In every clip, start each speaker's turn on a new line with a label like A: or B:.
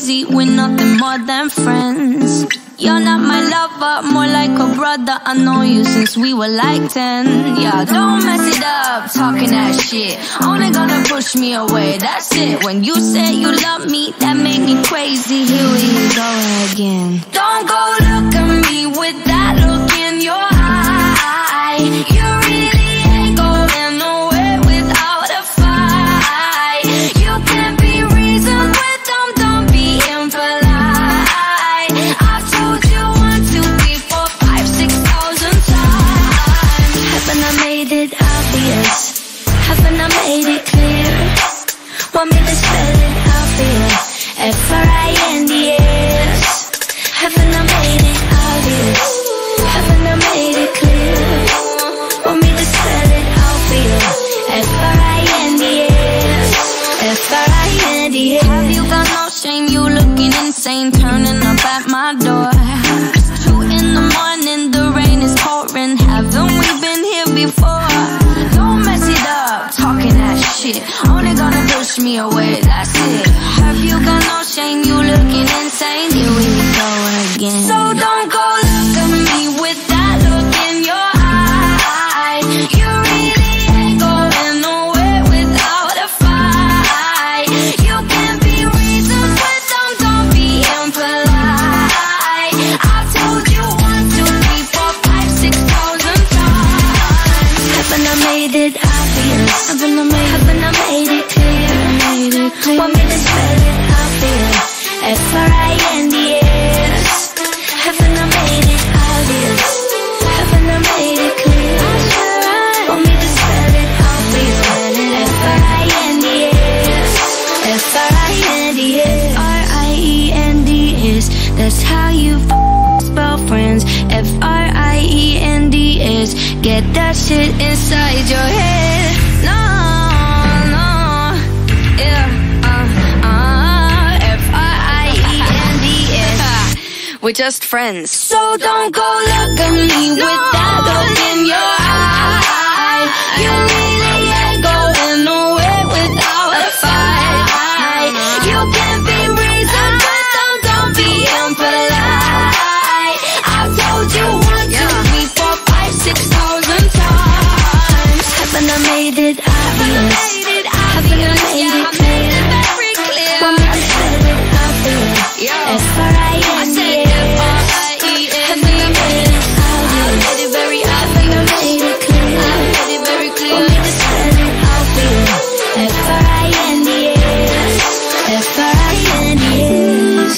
A: crazy, we're nothing more than friends. You're not my lover, more like a brother. I know you since we were like 10. Yeah, don't mess it up, talking that shit. Only gonna push me away, that's it. When you said you love me, that made me crazy. Here we go again. Don't go look at me with that look in your eye. You really ain't going nowhere without a fight. You can't be reasoned with them, don't be impolite. I've told you 1, 2, 3, 4, 5, 6,000 times. Haven't I made it obvious? Haven't I made it clear? Want me to spell it out for you? F-R-I-N-D-S. Haven't I made it obvious? Haven't I made it clear? Want me to spell it out for you? F-R-I-N-D-S. F-R-I-N-D-S. Have you got no shame? You looking insane, turning up at my door. 2 in the morning, the rain is pouring. Haven't we been here before? Don't mess it up, talking that shit. Only gonna push me away, that's it. Have you got no shame? You looking insane. Here we go again. So don't go look at me with that look in your eye. You really ain't going nowhere without a fight. You can't be reasoned with them, don't be impolite. I've told you 1, 2, 3, 4, 5, 6,000 times. Haven't I made it obvious? Haven't I made it clear? Want me to spell it out for you? F-R-I-N-D-S. Haven't I made it obvious? Haven't I made it clear? Want me to spell it out for you? F-R-I-N-D-S. F-R-I-N-D-S. R-I-E-N-D-S. That's how you spell friends. F-R-I-E-N-D-S. Get that shit inside your head. No, no, yeah, F-R-I-E-N-D-S. We're just friends. So don't go look at me with that look in your eye. You really ain't going nowhere without a fight. You can't be reasoned with them, don't be impolite. I've told you 1, 2, 3, 4, 5, 6,000 times. Haven't I made it obvious? Haven't I made it clear? Want me to spell it out for you? F-R-I-N-D-S. Haven't I made it obvious? Haven't I made it clear? Want me to spell it out for you? F-R-I-N-D-S. F-R-I-N-D-S.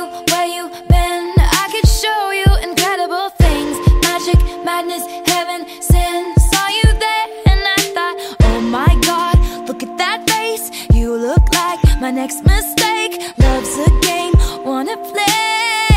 A: where you been? I could show you incredible things. Magic, madness, heaven, sin. Saw you there and I thought, oh my God, look at that face. You look like my next mistake. Love's a game, wanna play.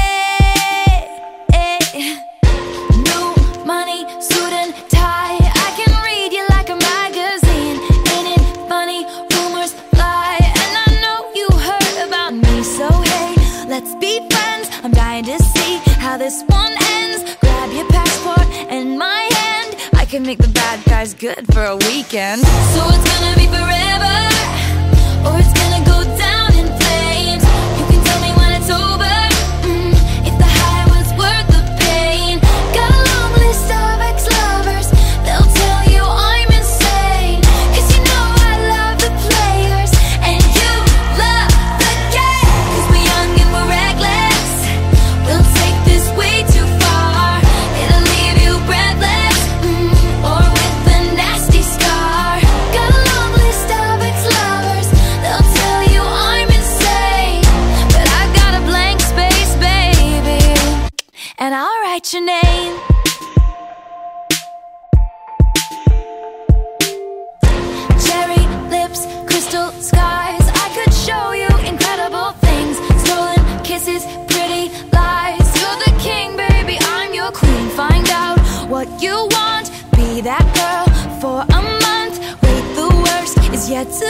A: New money, suit and tie. I can read you like a magazine. Ain't it funny? Rumors fly, and I know you heard about me. So hey, let's be friends. I'm dying to see how this one ends. Grab your passport and my hand. I can make the bad guys good for a weekend. So it's gonna be forever, or it's gonna go down in flames. You can tell me when it's over, if the high was worth the pain. Got a long list of ex-lovers, they'll tell you I'm insane. Cause you know I love the players, and you love the game. Cause we're young and we're reckless, we'll take this way too far. It'll leave you breathless, or with a nasty scar. Got a long list of ex-lovers, they'll tell you I'm insane. But I've got a blank space, baby, and I'll write your name. Cherry lips, crystal skies. I could show you incredible things. Stolen kisses, pretty lies. You're the king, baby, I'm your queen. Find out what you want, be that girl for a month. Wait, the worst is yet to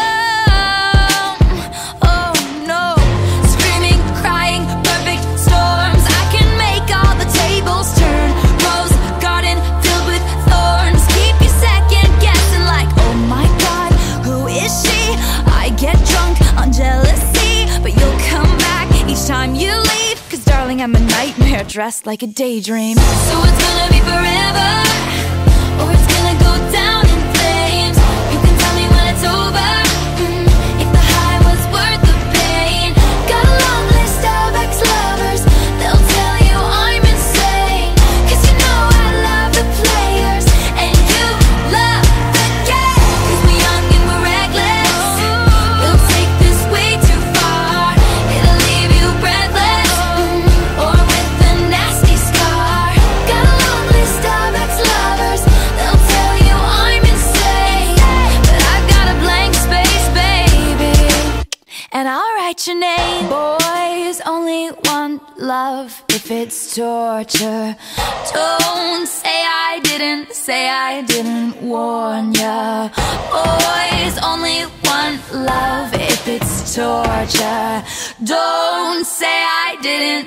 A: come. Oh no, screaming, crying, perfect storms. I can make all the tables turn. Rose garden filled with thorns. Keep you second guessing like, oh my God, who is she? I get drunk on jealousy, but you'll come back each time you leave. Cause darling, I'm a nightmare dressed like a daydream. So it's gonna be forever, or it's gonna go down in flames. You can tell me when it's over, if the high was worth the pain. Got a long list of ex-lovers, they'll tell you I'm insane. Cause you know I love the players, and you love the game. Cause we're young and we're reckless, we'll take this way too far. It'll leave you breathless, or with a nasty scar. Got a long list of ex-lovers, they'll tell you I'm insane. But I've got a blank space, baby, and I'll write your name. Boys only want love if it's torture. Don't say I didn't warn ya. Boys only want love if it's torture. Don't say I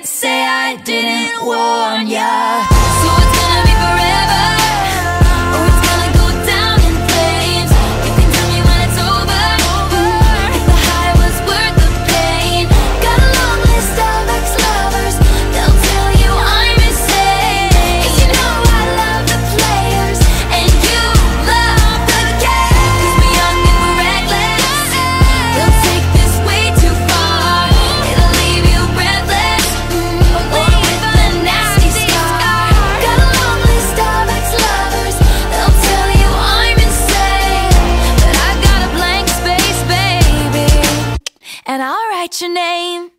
A: didn't warn ya. So it's gonna be forever, or it's gonna go down in flames. You can tell me when it's over, if the high was worth the pain. Got a long list of ex-lovers, they'll tell you I'm insane. Cause you know I love the players, and you love the game. Cause we're young and we're reckless, we'll take this way too far. It'll leave you breathless, or with a nasty scar. Got a long list of ex-lovers, they'll tell you I'm insane. But I've got a blank space, baby, and I'll write your name.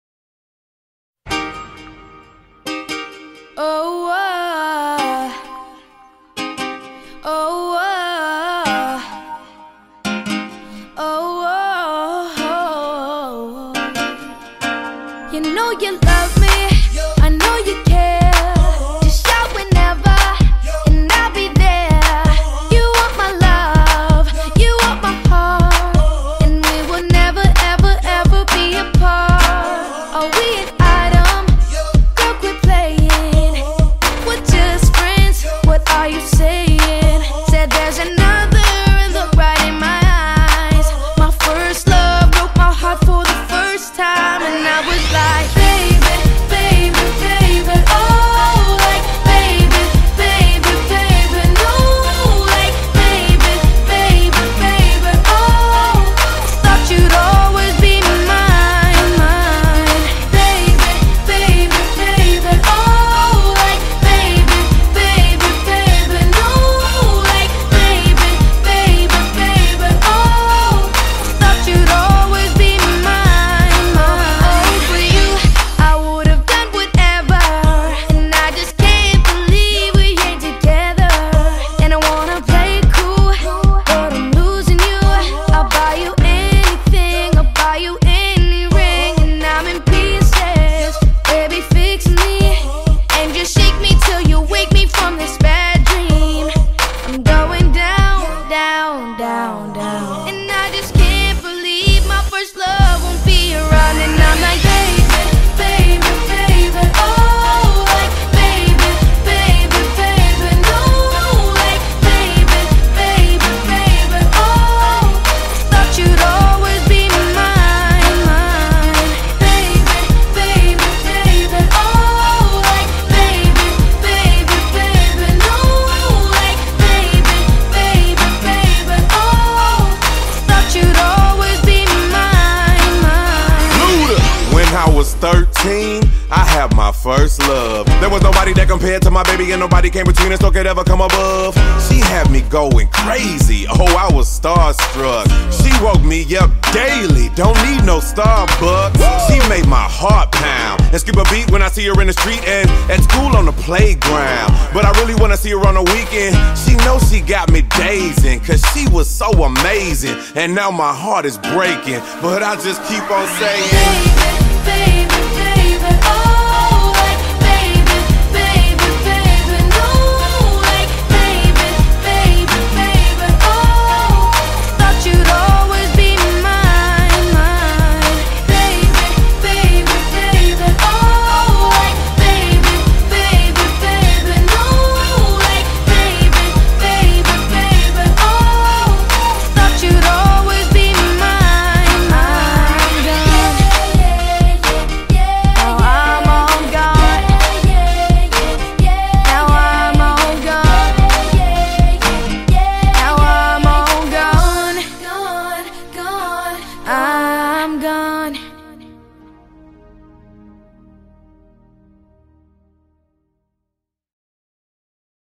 A: Oh, oh, oh, oh, oh, oh. You know you love me, I know you care. Just shout whenever, and I'll be there. You want my love, you want my heart, and we will never, ever, ever be apart. Are we an item? Girl, quit playing. We're just friends, what are you saying? Said there's another, look right in my eyes. My first love broke my heart for the first time, and I was like, baby, baby, baby, oh, like, baby, baby, baby, no, like, baby, baby, baby, oh, thought you'd always be mine, mine, baby, baby, baby, oh, like, baby, baby, baby, no,
B: first love. There was nobody that compared to my baby, and nobody came between us or could ever come above. She had me going crazy, oh, I was starstruck. She woke me up daily, don't need no Starbucks. She made my heart pound and skip a beat when I see her in the street and at school on the playground. But I really wanna see her on the weekend. She knows she got me dazing, cause she was so amazing. And now my heart is breaking, but I just keep on saying,
A: baby, baby.